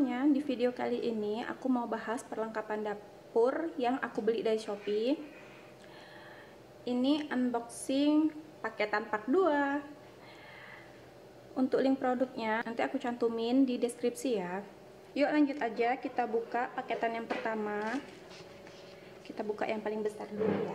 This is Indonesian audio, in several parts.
semuanya, di video kali ini aku mau bahas perlengkapan dapur yang aku beli dari Shopee. Ini unboxing paketan part 2. Untuk link produknya nanti aku cantumin di deskripsi ya. Yuk lanjut aja, kita buka paketan yang pertama. Kita buka yang paling besar dulu ya.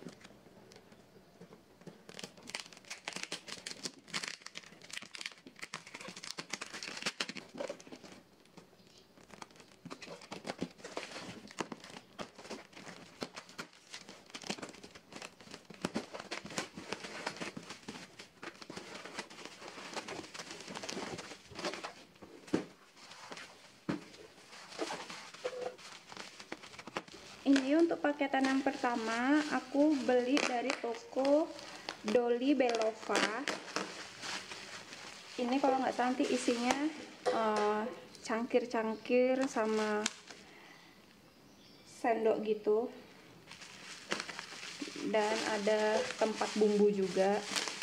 Ini untuk paketan yang pertama aku beli dari toko Dolly Belova. Ini kalau nggak salah nanti isinya cangkir-cangkir sama sendok gitu, dan ada tempat bumbu juga.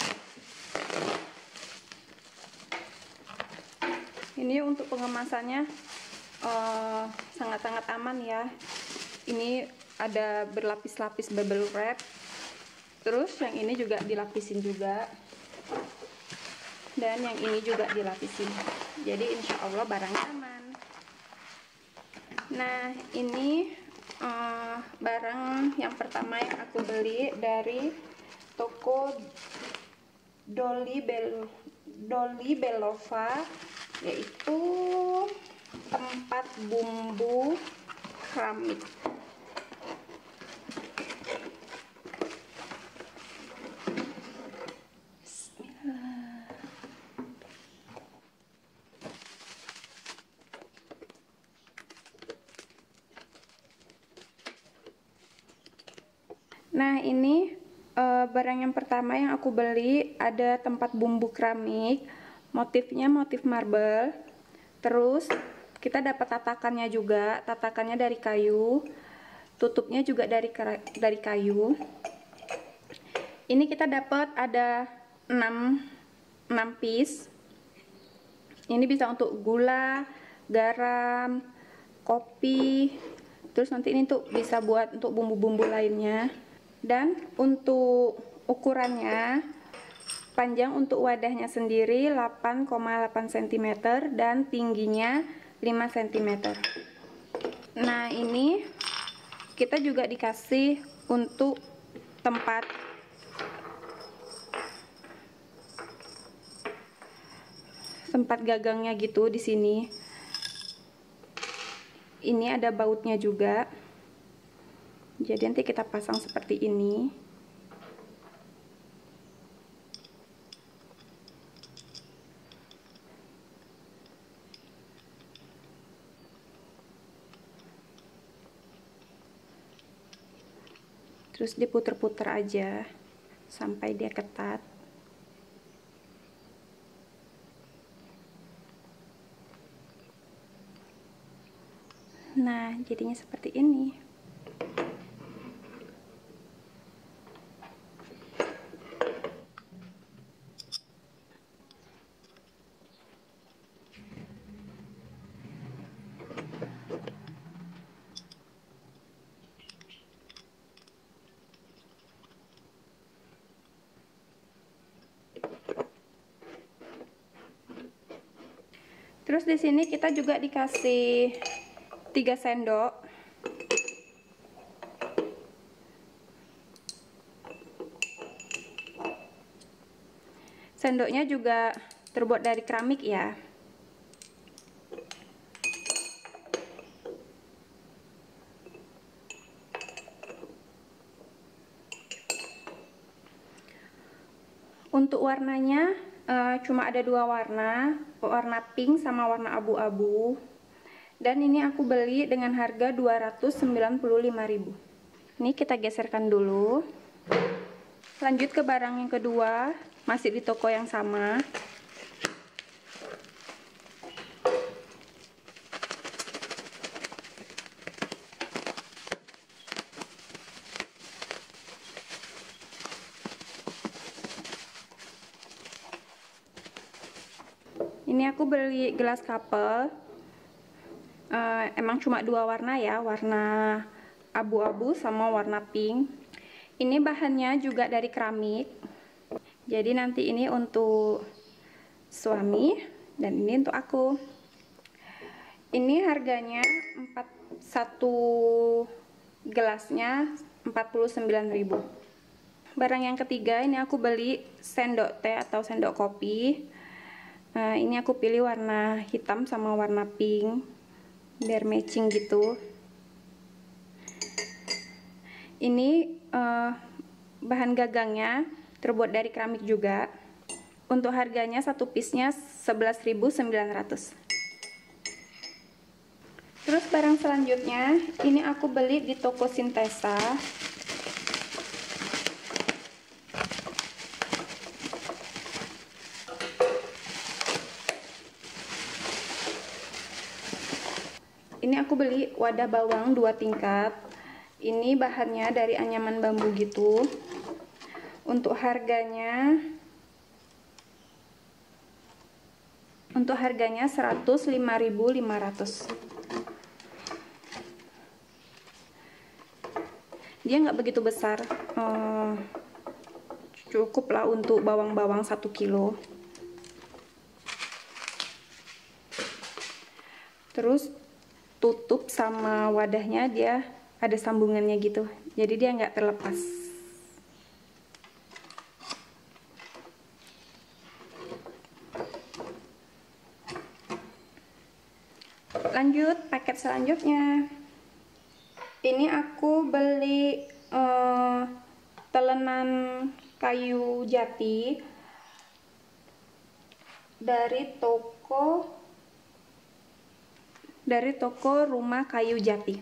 Ini untuk pengemasannya sangat-sangat aman ya. Ini ada berlapis-lapis bubble wrap, terus yang ini juga dilapisin juga, dan yang ini juga dilapisin. Jadi insya Allah barangnya aman. Nah, ini barang yang pertama yang aku beli dari toko Dolly Belova, yaitu tempat bumbu keramik. Nah, ini barang yang pertama yang aku beli, ada tempat bumbu keramik, motifnya motif marble. Terus kita dapat tatakannya juga, tatakannya dari kayu, tutupnya juga dari kayu. Ini kita dapat ada 6 piece. Ini bisa untuk gula, garam, kopi. Terus nanti ini tuh bisa buat untuk bumbu-bumbu lainnya. Dan untuk ukurannya, panjang untuk wadahnya sendiri 8,8 cm dan tingginya 5 cm. Nah, ini kita juga dikasih untuk tempat gagangnya gitu di sini. Ini ada bautnya juga. Jadi nanti kita pasang seperti ini. Terus diputer-puter aja sampai dia ketat. Nah, jadinya seperti ini. Terus di sini kita juga dikasih 3 sendok. Sendoknya juga terbuat dari keramik ya. Untuk warnanya cuma ada 2 warna, warna pink sama warna abu-abu. Dan ini aku beli dengan harga 295.000. Ini kita geserkan dulu. Lanjut ke barang yang kedua, masih di toko yang sama. Ini aku beli gelas couple. emang cuma dua warna ya, warna abu-abu sama warna pink. Ini bahannya juga dari keramik. Jadi nanti ini untuk suami dan ini untuk aku. Ini harganya satu gelasnya 49.000. Barang yang ketiga, ini aku beli sendok teh atau sendok kopi. Ini aku pilih warna hitam sama warna pink biar matching gitu. Ini bahan gagangnya terbuat dari keramik juga. Untuk harganya satu piece-nya 11.900. Terus barang selanjutnya, ini aku beli di toko Sintesa. Ini aku beli wadah bawang 2 tingkat. Ini bahannya dari anyaman bambu gitu. Untuk harganya 105.500. Dia nggak begitu besar, cukup lah untuk bawang-bawang 1 kilo. Terus tutup sama wadahnya, dia ada sambungannya gitu, jadi dia nggak terlepas. Lanjut paket selanjutnya. Ini aku beli telenan kayu jati dari toko Rumah Kayu Jati.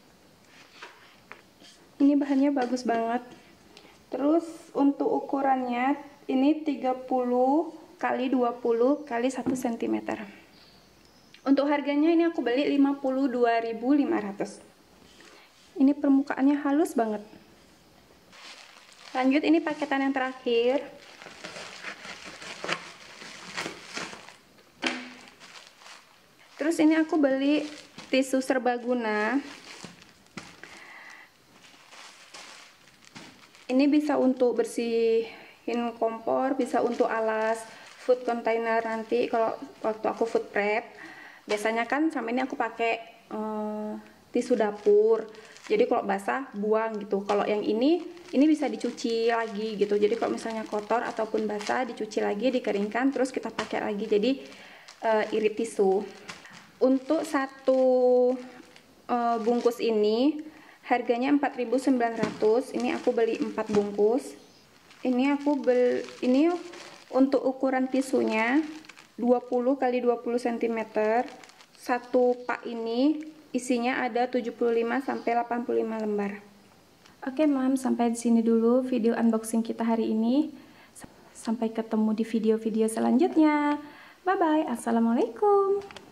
Ini bahannya bagus banget. Terus untuk ukurannya ini 30 x 20 x 1 cm. Untuk harganya ini aku beli 52.500. Ini permukaannya halus banget. Lanjut, ini paketan yang terakhir. Terus ini aku beli tisu serbaguna. Ini bisa untuk bersihin kompor, bisa untuk alas food container nanti kalau waktu aku food prep. Biasanya kan sama ini aku pakai tisu dapur. Jadi kalau basah buang gitu. Kalau yang ini bisa dicuci lagi gitu. Jadi kalau misalnya kotor ataupun basah dicuci lagi, dikeringkan, terus kita pakai lagi. Jadi irit tisu. Untuk satu bungkus ini harganya 4.900. Ini aku beli 4 bungkus. Ini untuk ukuran tisunya 20 x 20 cm. Satu pak ini isinya ada 75 sampai 85 lembar. Oke, Mam, sampai di sini dulu video unboxing kita hari ini. Sampai ketemu di video-video selanjutnya. Bye bye. Assalamualaikum.